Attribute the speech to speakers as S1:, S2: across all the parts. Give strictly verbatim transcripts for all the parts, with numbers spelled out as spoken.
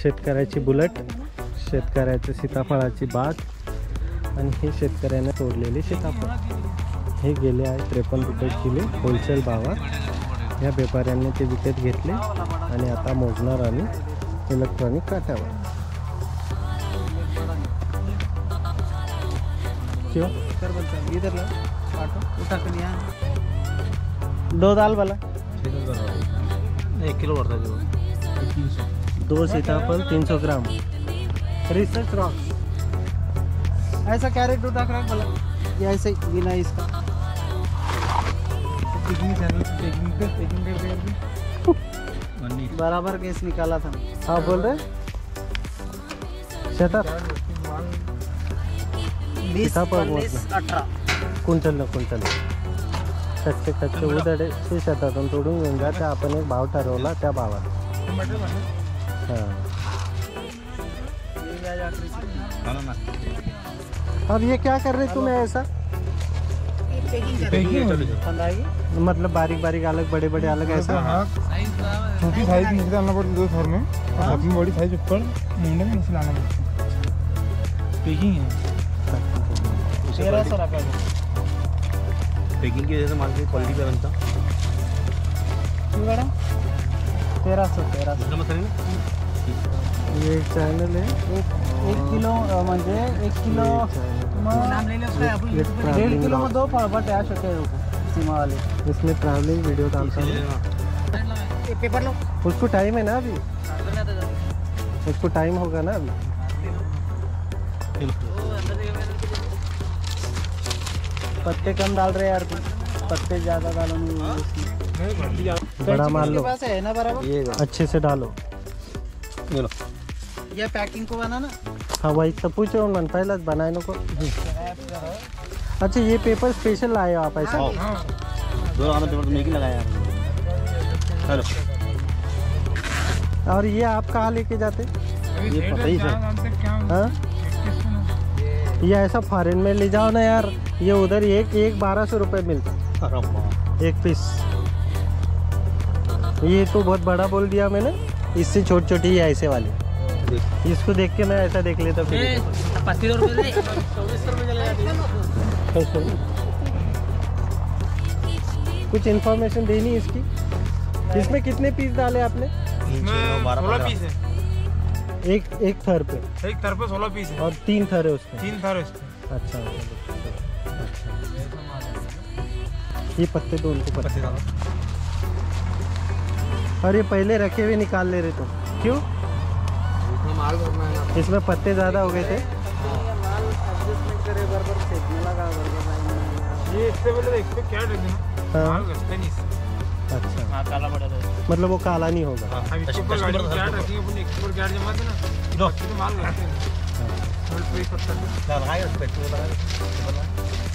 S1: शेतकऱ्याची बुलेट, शेतकऱ्याच्या सीताफळाची बाग आणि हे शेतकऱ्याने तोडलेले सीताफळ. हे गेले आहे त्रेपन्न रुपये किलो होलसेल भावात. या व्यापाऱ्यांनी ते विकत घेतले आणि आता मोजणार आम्ही इलेक्ट्रॉनिक काट्यावर. क्यों इधर ला उठा कर यहाँ दो दाल वाला
S2: एक किलो भरता है।
S1: दो सीताफल तीन सौ ग्राम। रिसर्च रॉक्स ऐसा कैरेट उठा कर बोला ये ऐसे ही बिना इसका बराबर केस निकाला था। हाँ बोल रहे शतर बीस अठारह कुंटल न कुंटल कच्चे कच्चे उधडे ते शेतातून तोडून घेऊन जा. त्या आपण एक भाव ठरवला त्या भावात. हां अब ये क्या कर रहे तुम ऐसा मतलब बारीक बारीक अलग बड़े बड़े अलग ऐसा
S3: छोटी साइज नीचे डालना पड़ती दो थर में और अपनी बड़ी साइज ऊपर मुंडे में नीचे लाना पड़ता है। पैकिंग है
S1: तेरह सौ रुपये
S2: पैकिंग की वजह से माल की क्वालिटी पे बनता
S1: मैडम तेरह सौ तेरह सौ
S2: मसाले
S1: ये एक चॅनल आहे.
S4: एक किलो म्हणजे एक किलो
S1: डेढ़ किलो में दो फळबट है शके सीमा वाले. इसमें ट्रैवलिंग वीडियो डालता हूँ.
S4: पेपर लो
S1: उसको टाइम है ना अभी, उसको टाइम होगा ना अभी. पत्ते कम डाल रहे यार, पत्ते ज़्यादा डालो नहीं. बड़ा मान लो
S4: है ना बराबर.
S1: अच्छे से डालो.
S4: ये पैकिंग को बनाना.
S1: हाँ वही तो पूछे उन्होंने पहले बनाए को. अच्छा ये पेपर स्पेशल लाए हो आप ऐसा?
S2: दो आधा पेपर तुमने ही लगाया यार. हेलो
S1: और ये आप कहाँ लेके जाते?
S2: ये पता ही है.
S1: हाँ ये ऐसा फॉरेन में ले जाओ ना यार. ये उधर एक एक बारह सौ रुपये मिलता एक पीस. ये तो बहुत बड़ा बोल दिया मैंने. इससे छोटी छोटी है ऐसे वाली. इसको देख के मैं ऐसा देख लेता फिर. कुछ इन्फॉर्मेशन देनी इसकी. इसमें कितने पीस डाले आपने?
S3: सोलह पीस है
S1: एक एक थर पे.
S3: एक थर पे सोलह पीस है
S1: और तीन थर है उसमें.
S3: तीन थर है उसमें.
S1: अच्छा अच्छा. ये पत्ते दो उनको पत्ते. और ये पहले रखे हुए निकाल ले रहे तुम क्यों?
S3: माल भरना है ना.
S1: इसमें पत्ते ज़्यादा हो गए थे.
S4: माल एडजस्टमेंट करे बराबर सेकने लगा बराबर.
S3: ये इससे पहले इस पे क्या रहते हैं माल घसते नहीं इससे.
S1: अच्छा
S4: हाँ काला पड़ा था.
S1: मतलब वो काला नहीं होगा.
S3: अब इसके ऊपर गाड़ी में क्या रखेंगे अपन एक ऊपर क्या जमाते ना दो तो माल घसते नहीं. थोड़ी थोड़ी पत्ता
S2: लगाया उस पे तो लगा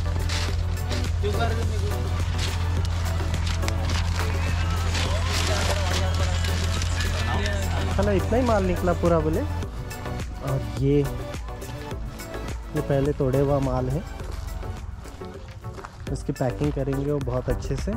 S1: चला इतना ही माल निकला पूरा बोले. और ये ये पहले तोड़े हुआ माल है. इसकी पैकिंग करेंगे वो बहुत अच्छे से.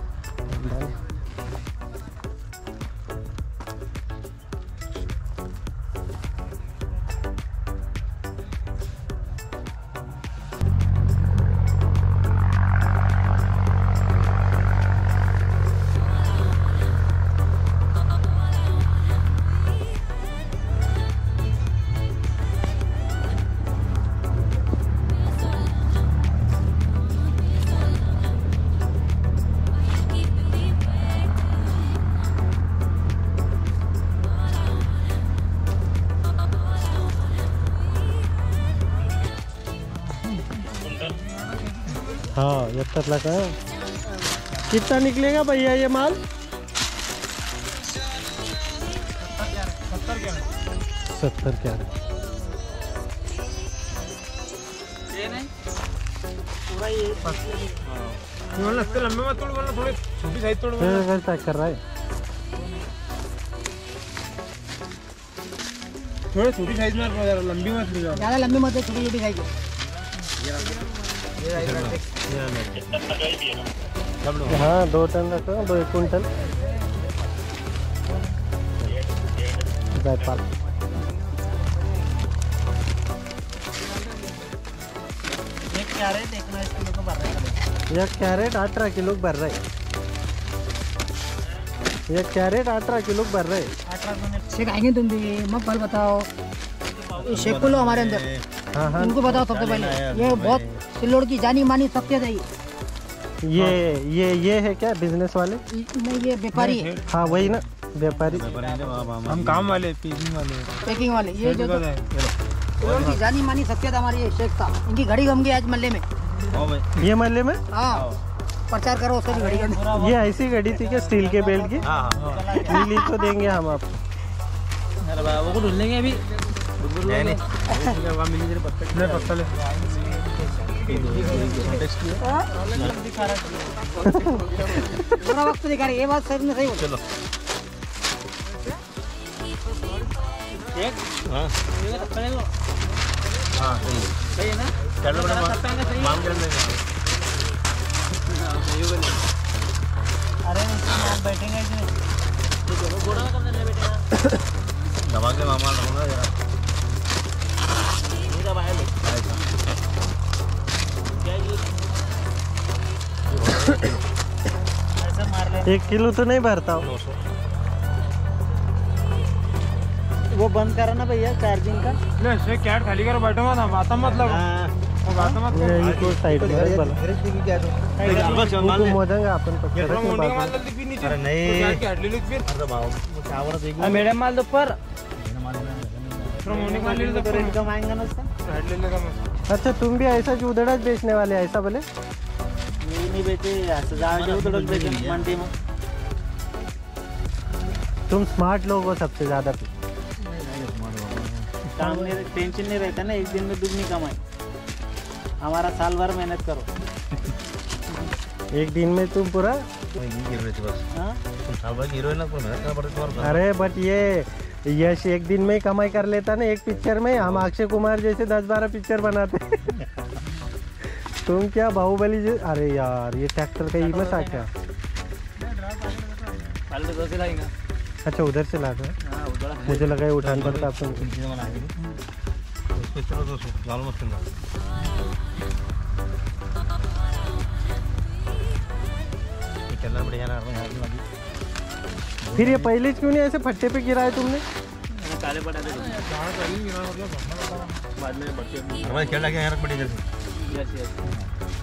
S1: हाँ यत्तर लगा. कितना निकलेगा भैया ये माल? सत्तर क्या
S3: लगते लंबे मत तोड़ वरना थोड़े छोटी साइज तोड़.
S1: घर पैक कर रहा है.
S3: थोड़े छोटी साइज में लंबी मत ले जाओ.
S4: ज़्यादा लंबी मत है, छोटी छोटी खाई.
S1: हाँ दो टन रखो. दो एक कुंटल जायपाल.
S4: कैरेट एक ना किलो को भर रहे
S1: एक कैरेट अठारह किलो भर रहे एक कैरेट अठारह किलो भर रहे
S5: शेख आएंगे तुम भी मत भल बताओ ये शेख को लो हमारे अंदर
S1: हाँ हाँ
S5: इनको बताओ सबसे पहले ये बहुत सिल्लोड़ की जानी मानी शख्सियत है ये
S1: ये ये ये है क्या बिजनेस वाले
S5: नहीं ये व्यापारी है
S1: हाँ वही ना व्यापारी
S3: हम काम वाले पैकिंग वाले
S5: पैकिंग वाले ये जो
S3: पता है
S5: सिल्लोड़ की जानी मानी शख्सियत हमारी ये शेख साहब इनकी घड़ी गम गई आज मल्ले में
S1: ये महल्ले में
S5: हाँ प्रचार करो उसकी घड़ी गम
S1: ये ऐसी घड़ी थी क्या स्टील के बेल्ट की मिली तो देंगे हम आप
S4: वो को ढूंढ लेंगे अभी
S3: नहीं पत्ता ले
S5: पूरा वक्त दिखा रही है ये बात सही में सही हो
S2: चलो हाँ सही है
S4: सही है ना
S2: चलो बड़ा मांग कर लेंगे
S4: अरे आप बैठेंगे इसमें गोड़ा करने ले बैठेगा
S2: दबा के मामा रहूँगा यार
S4: नहीं दबाया ले क्या ये ऐसा मार ले
S1: एक किलो तो नहीं भरता हो।
S4: वो बंद करा ना भैया चार्जिंग का
S3: ले शेख कैट खाली करो बैठो मत बात मत लगो बात मत
S1: ये इनको साइड में रख भला
S2: बस मान
S1: उनको
S2: ले
S1: मोजांगा आपण पकड़
S3: थोड़ा
S1: के
S3: मोंडी
S1: बाजू
S3: माल दे नीचे
S2: अरे नहीं
S3: कैट काट ले फिर
S2: अरे भाव चावल देख
S4: मैडम माल दो पर
S3: थोड़ा मोंडी माल ले
S4: तो इनकम आएगा ना उसका
S3: काट ले लेगा मैं
S1: अच्छा तुम भी ऐसा जुदड़ाच बेचने वाले ऐसा बोले
S4: नहीं नहीं बेचे ऐसे जाके उधर बेचे मंडी में
S1: तुम स्मार्ट लोग हो सबसे ज्यादा
S4: काम नहीं टेंशन नहीं रहता ना एक दिन में दुगनी कमाई हमारा साल भर मेहनत करो
S1: एक दिन में तुम पूरा
S2: गिर रहे थे बस
S4: हाँ
S2: तुम साल भर हीरो है ना पर मेहनत करना पड़ता है तुम्हारा
S1: अरे बट ये यश एक दिन में ही कमाई कर लेता ना एक पिक्चर में हम अक्षय कुमार जैसे दस बारह पिक्चर बनाते तुम क्या बाहुबली जे अरे यार ये ट्रैक्टर का कीमत आ क्या
S4: पहले तो से लाएगा
S1: अच्छा उधर से ला दो
S4: हाँ उधर
S1: मुझे लगा ये उठान पड़ता अपन
S2: चीज़ें बनाएंगे उसको चलो तो गाल मत करना ये चलना बढ़िया ना यहाँ की लगी
S1: फिर ये पहले क्यों नहीं ऐसे फट्टे पे गिराया तुमने
S4: काले पटा दे
S3: जहाँ करी गिरा मतलब
S4: बाद में बढ़ते
S2: हमारे खेल लगे यहाँ रख पड़ी जैसे
S4: यस यस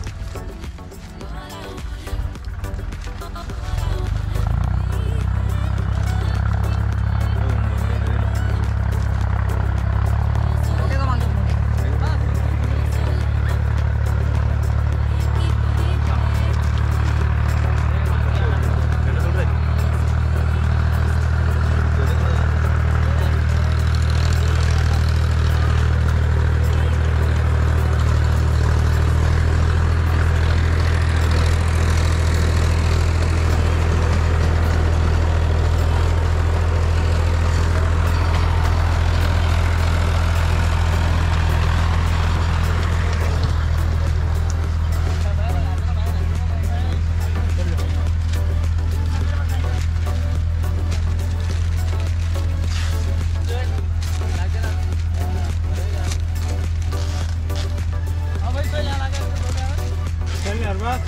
S3: चल यार बस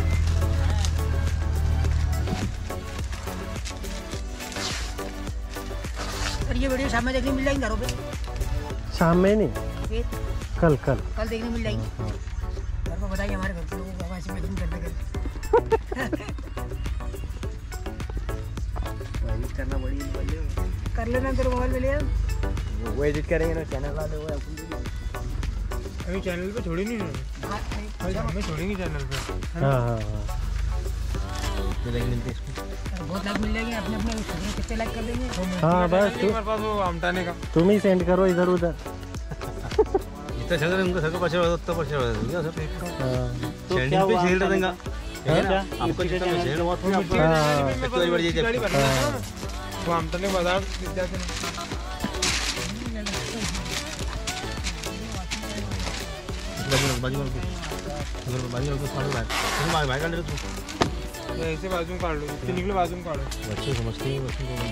S5: और ये वीडियो शाम में देखने मिल जाएंगे घरों पे
S1: शाम में नहीं
S5: फिर
S1: कल कल
S5: कल देखने मिल जाएंगे घर को बताइए हमारे घर के लोगों को ऐसे पैकिंग करते करते
S4: करना बड़ी
S5: कर लेना तेरे मोबाइल में ले आओ।
S4: वो एडिट करेंगे ना चैनल वाले वो
S3: अभी चैनल पे छोड़ी नहीं
S5: हाँ, नहीं,
S3: भाई हमें छोड़ेंगे चैनल पे
S1: हाँ हाँ हाँ
S2: मिलते इसको
S5: बहुत लाइक मिल जाएंगे अपने अपने उसमें कितने लाइक कर देंगे
S1: हाँ बस तू
S3: हमारे पास वो आमटाने का
S1: तुम ही सेंड करो इधर उधर
S2: इतना चल रहा है उनका सबका पर्चा होता उतना पर्चा होता क्या सर
S1: हाँ
S2: शेल्डिंग पे शेल देंगे
S4: क्या
S2: आपको जितना में शेल हुआ तो आपको
S1: हाँ
S2: एक बार ये
S3: गाड़ी भरना है ना वो आमटाने बाजार विद्यार्थी
S2: बाजू में बाजू में फाड़ रहा है तुम भाई भाई का तू
S3: ऐसे बाजू में काट लो इसके निकले बाजू में काटो
S2: बच्चे समझते हैं बच्चों को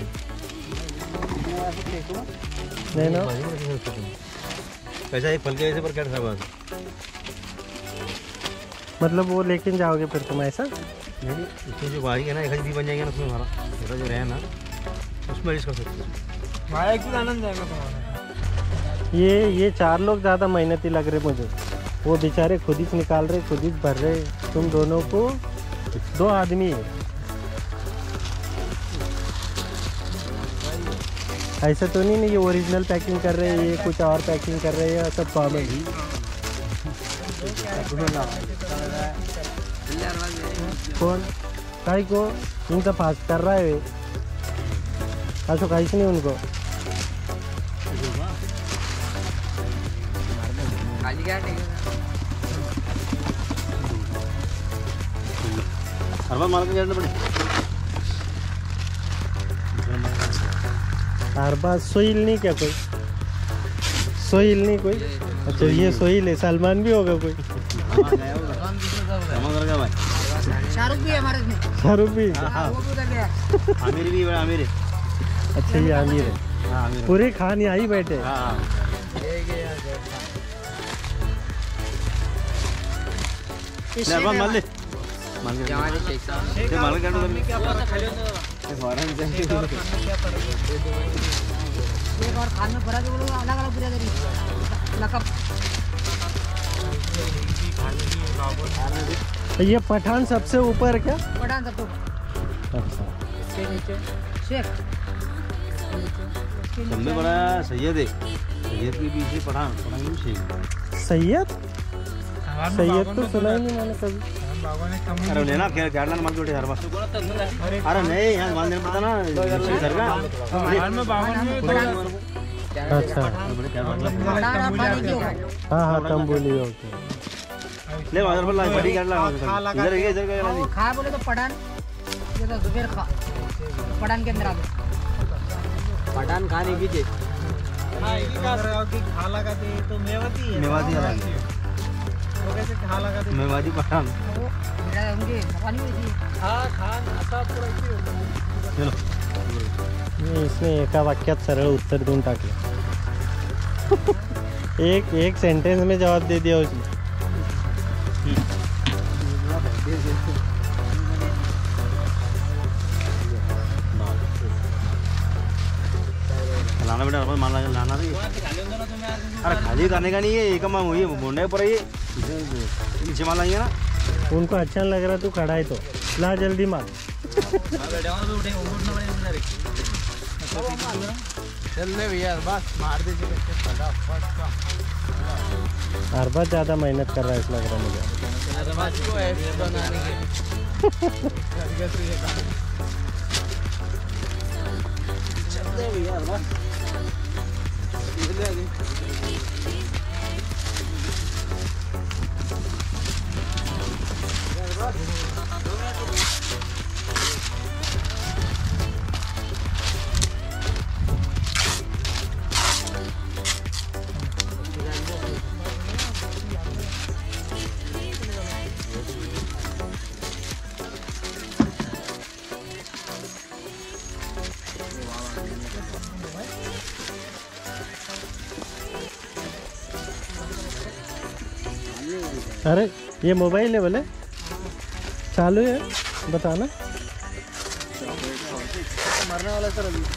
S1: नहीं ना
S2: कैसा एक फल के ऐसे पर क्या था बस
S1: मतलब वो लेकिन जाओगे फिर तुम ऐसा?
S2: नहीं इसमें जो बारी है ना एक भी बन जाएगा ना उसमें हमारा छोटा जो रहे ना उसमें रिस्क कर सकते हैं।
S3: भाई एक ही आनंद जाएगा तुम्हारा।
S1: ये ये चार लोग ज़्यादा मेहनती लग रहे मुझे। वो बेचारे खुद ही निकाल रहे, खुद ही भर रहे। तुम दोनों को दो आदमी है। ऐसा तो नहीं नहीं ये ओरिजिनल पैकिंग कर रहे हैं, ये कुछ और पैकिंग कर रहे हैं, सब कॉमन ही। कौन काई को इनका फास्ट कर रहा है वे अच्छा काहीच नहीं उनको।
S2: हर बार मार के जाना पड़े
S1: हर बार सोहिल नहीं क्या कोई? सोहिल नहीं कोई? अच्छा ये सोहिल है, सलमान भी होगा कोई?
S2: भाई
S5: शाहरुख भी है हमारे इसमें।
S1: शाहरुख भी?
S5: हाँ, वो भी उधर गया।
S2: आमिर भी है, आमिर है।
S1: अच्छा ये आमिर है।
S2: हाँ आमिर
S1: पूरे खान यहाँ ही बैठे।
S2: हाँ नरमान मार ले मार के मार के
S5: एक और खान में भरा के बोलो अलग अलग पूरा करी लकब।
S1: ये पठान सबसे ऊपर क्या?
S5: पठान सब तो
S1: अच्छा
S5: इसके नीचे शेख
S2: सबसे बड़ा सैयद है, सैयद के पीछे पठान पठान भी शेख।
S1: सैयद? सैयद तो सुना ही नहीं मैंने कभी।
S2: अरे नहीं ना क्या क्या मार के हर बार अरे नहीं यहाँ मान देना पड़ता ना इधर का
S1: अच्छा हाँ हाँ तंबोली ओके।
S2: ले इधर पर ला बड़ी कर ला इधर के इधर का
S5: खा बोले तो पठान ये तो जुबेर खा पठान के अंदर आ गए।
S4: पठान खाने की चीज
S3: खा लगा तो मेवाती है।
S2: मेवाती है
S3: तो कैसे खा लगा
S2: मेवाती पठान
S5: वो मेरा होंगे पानी में थी।
S3: हाँ खान असा पूरा इथे होतं।
S2: चलो
S1: मी इसने एका वाक्यात सरळ उत्तर देऊन टाकलं। एक एक सेंटेंस में जवाब दे दिया उसने।
S2: लाना बेटा मान ला लाना नहीं अरे खाली करने का नहीं है एक मांग हुई बोलने पर ये नीचे माल आएंगे ना
S1: उनको अच्छा लग रहा तू खड़ा है तो ला जल्दी मार।
S3: चल ले भैया बस मार दे
S1: हर बार ज़्यादा मेहनत कर रहा है इस लग रहा मुझे। अरे ये मोबाइल है बोले चालू है बताना।
S3: मरने वाला सर अभी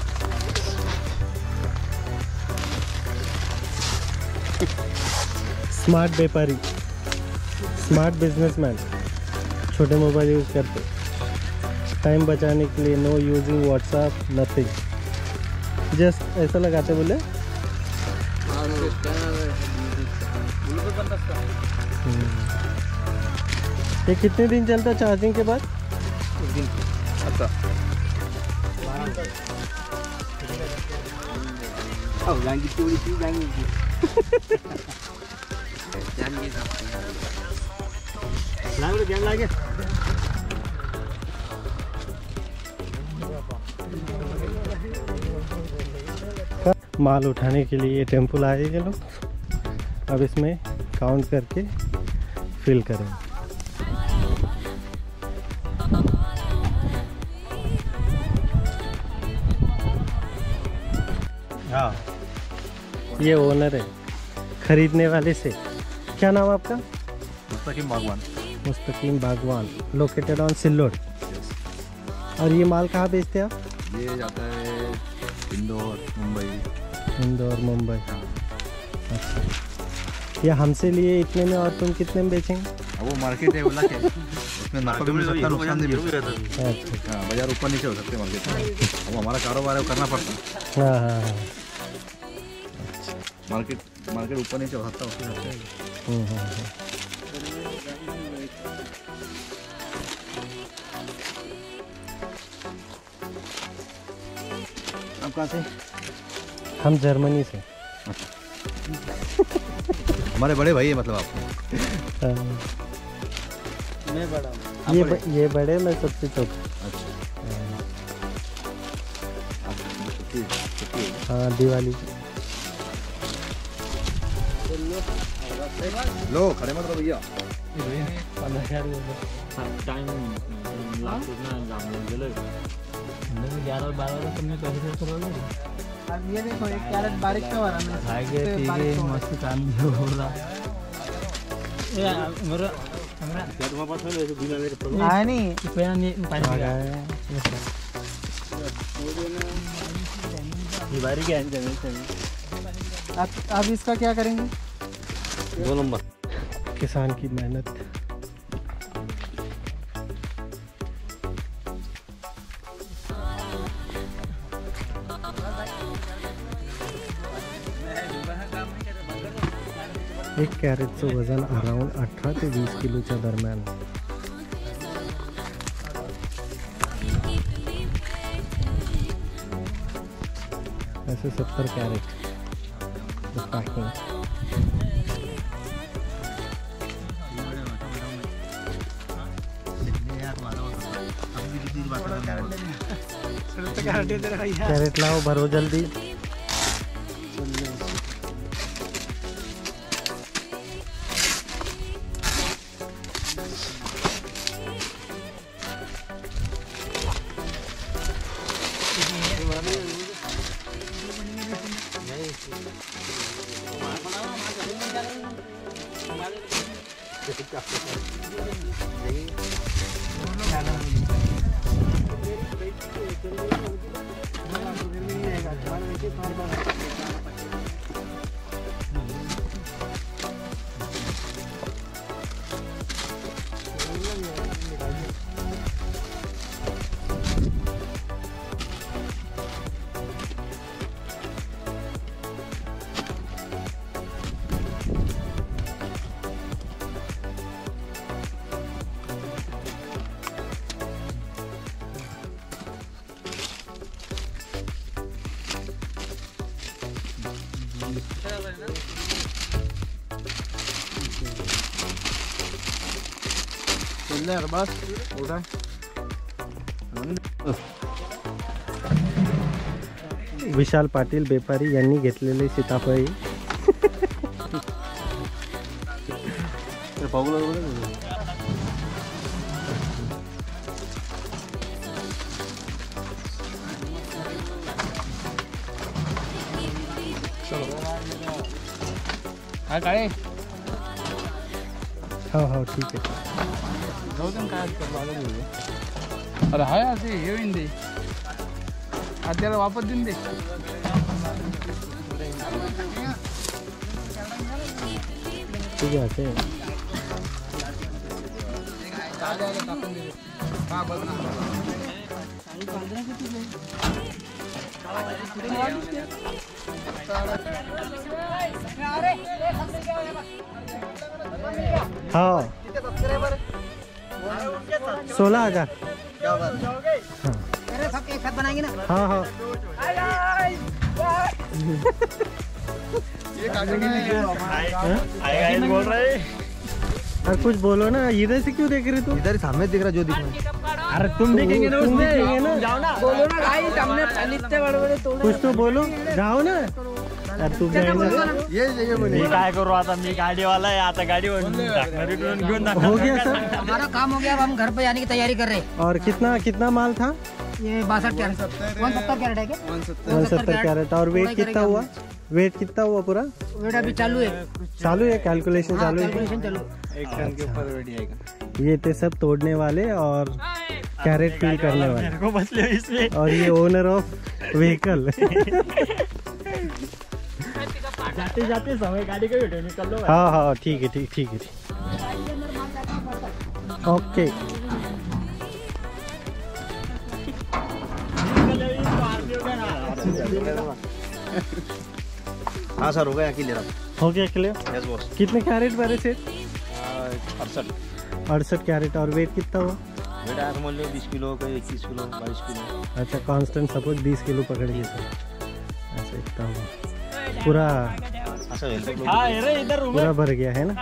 S1: स्मार्ट व्यापारी स्मार्ट बिजनेसमैन छोटे मोबाइल यूज़ करते टाइम बचाने के लिए no using WhatsApp nothing just ऐसा लगाते बोले। ये कितने दिन चलता चार्जिंग के बाद?
S2: एक दिन अच्छा अब जाएंगे तो बड़ी चीज जाएंगे लागे ज्ञान लागे
S1: माल उठाने के लिए टेम्पो लाए ये लोग। अब इसमें काउंट करके फिल करें।
S2: हाँ
S1: ये ओनर है खरीदने वाले से। क्या नाम आपका?
S2: मुस्तकीम बागवान।
S1: मुस्तकीम बागवान, लोकेटेड ऑन सिल्लोड। और ये माल कहाँ बेचते हैं आप?
S2: ये जाता है इंदौर, मुंबई।
S1: इंदौर, मुंबई। अच्छा, ये हमसे लिए इतने में और तुम कितने में बेचेंगे?
S2: अब वो मार्केट है, बोला क्या उसमें नफा भी मिल सकता है, नुकसान भी मिल सकता है।
S1: अच्छा,
S2: हाँ, बाजार ऊपर नीचे हो सकते हैं मार्केट में। अब हमारा कारोबार है, वो करना पड़ता है।
S1: हाँ हाँ हाँ।
S2: मार्केट मार्केट ऊपर नीचे हो सकता है, उसके हिसाब से।
S1: हम्म, हम्म, हम्म।
S2: आप कहाँ से?
S1: हम जर्मनी से।
S2: हमारे बड़े भाई है मतलब आप?
S1: हाँ।
S4: मैं बड़ा हूँ।
S1: ये ब, ये बड़े, मैं सबसे छोटा।
S2: अच्छा,
S1: हाँ, दिवाली।
S2: लो खड़े मत रहो भैया।
S4: अब ये देखो एक कैरेट बारीक का वाला मैं मस्त काम हो रहा है। मेरा मेरा आया नहीं रुपया नहीं पानी
S1: आ गए।
S4: ये बारीक है जमीन से। अब अब इसका क्या करेंगे?
S2: दो नंबर
S1: किसान की मेहनत। एक कॅरेटचं वजन अराउंड अठरा ते वीस किलोच्या दरम्यान. ऐसे सत्तर कैरेट पैकिंग. कैरेट लाओ, भरो जल्दी.
S2: बस उठा.
S1: विशाल पाटील बेपारी यांनी घेतलेले सीताफळ.
S4: हा काय
S1: हो हो ठीक आहे.
S4: अरे हाय असे हे होईन दे आद्याला वापस देऊन दे.
S1: ठीक आहे असे. हाँ सोलह हजार.
S5: सब एक साथ बनाएंगे ना.
S1: हाँ हाँ
S4: बोल रहे
S1: अरे कुछ बोलो ना. इधर से क्यों देख रहे तुम?
S2: इधर सामने दिख रहा जो दिख रहा.
S4: अरे तुम देखेंगे ना
S1: तुम
S4: उसमें
S1: देखेंगे ना.
S4: जाओ ना.
S5: बोलो ना भाई हमने इतने बड़े बड़े तोड़े.
S1: कुछ तो बोलो. जाओ ना. अरे तुम जाएंगे.
S2: ये ये
S4: मी काय करू आता. मी गाडीवाला आहे आता. गाडीवर टाकणार इकडून घेऊन जाणार.
S1: हो गया सर.
S5: हमारा काम हो गया. अब हम घर पे जाने की तैयारी कर रहे हैं.
S1: और कितना कितना माल था?
S5: ये बासठ कैरेट वन सत्तर कैरेट है क्या?
S1: वन सत्तर कैरेट. और वेट कितना हुआ? वेट कितना हुआ पूरा?
S5: वेट अभी चालू है,
S1: चालू है, कैलकुलेशन चालू है।
S5: कैलकुलेशन चालू।
S3: एक टन के ऊपर वेट जाएगा।
S1: ये थे सब तोड़ने वाले और कैरेट फील करने वाले
S4: को बच ले इसमें।
S1: और ये ओनर ऑफ व्हीकल।
S4: जाते जाते समय गाड़ी का वीडियो निकल लो।
S1: हाँ हाँ ठीक है ठीक ठीक है ठीक। ओके
S2: हाँ सर हो गया अकेले रहा।
S1: हो गया क्लियर।
S2: Yes boss.
S1: कितने कैरेट भरे थे?
S2: अड़सठ
S1: अड़सठ कैरेट। और वेट कितना हुआ?
S2: बेटा समझ लो बीस किलो का इक्कीस किलो बाईस किलो।
S1: अच्छा कांस्टेंट सपोर्ट बीस किलो पकड़ के थे। अच्छा इतना हुआ पूरा
S2: अच्छा हेल्प
S4: हाँ अरे इधर रुको।
S1: पूरा भर गया है ना।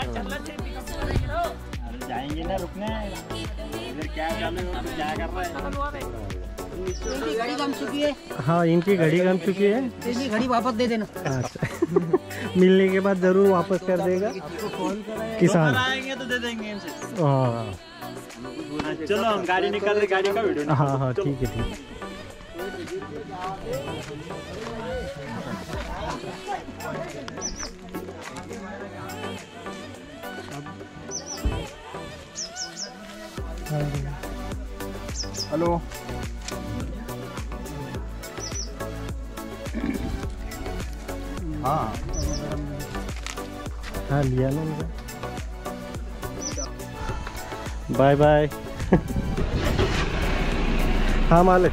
S4: जाएंगे ना रुकने इधर क्या चालू है क्या कर रहा है।
S5: इनकी घड़ी कम चुकी है,
S1: हाँ इनकी घड़ी कम चुकी है।
S5: इनकी घड़ी वापस दे देना।
S1: अच्छा मिलने के बाद जरूर वापस कर देगा किसान।
S4: आएंगे तो दे देंगे इनसे।
S1: हाँ
S4: चलो हम गाड़ी निकाल रहे, गाड़ी का वीडियो।
S1: हाँ हाँ ठीक है ठीक है।
S3: हेलो
S2: हाँ
S1: हाँ लिया ना उनका। Bye bye. हाँ मालिक।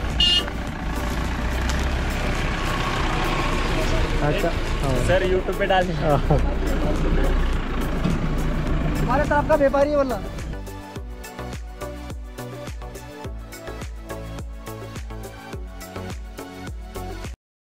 S1: अच्छा हाँ।
S4: सर यूट्यूब पे डाल।
S1: हाँ।
S5: हमारे तरफ का व्यापारी बोला